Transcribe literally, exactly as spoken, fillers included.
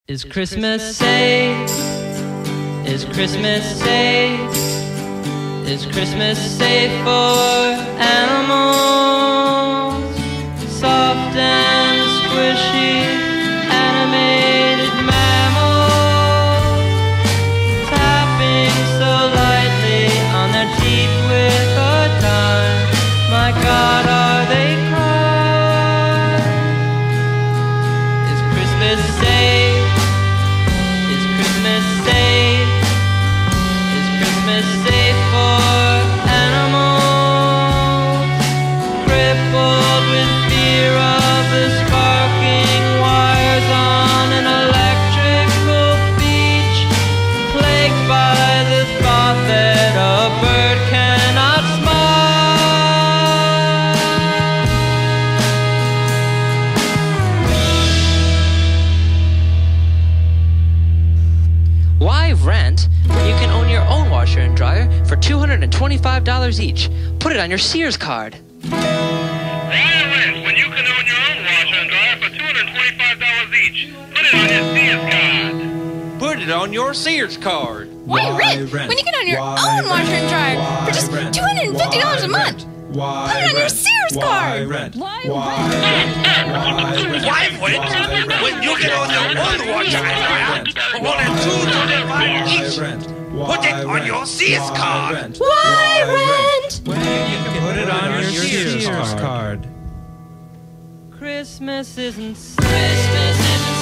Is Christmas safe? Is Christmas safe? Is Christmas safe for animals? Soft and squishy, animated mammals, tapping so lightly on their teeth with a dime. My God, are they crying? Is Christmas safe? Is Christmas safe? Is Christmas safe for animals? Crippled with fear of the sparking wires on an electrical beach, plagued by the thought that a bird cannot smile. Why rent when you can own your own washer and dryer for two hundred twenty-five dollars each? Put it on your Sears card. Why rent when you can own your own washer and dryer for two hundred twenty-five dollars each? Put it on your Sears card. Put it on your Sears card. Why, Why rent, rent when you can own your Why own washer and dryer Why for just two hundred fifty dollars a month? Why Put it on your Sears Why card. Rent? Why Why rent? rent? Why rent when you can own your own washer and dryer for only two hundred twenty-five dollars each? Put it on your Sears card. Why rent? When you can put it on your Sears card. Christmas isn't Christmas isn't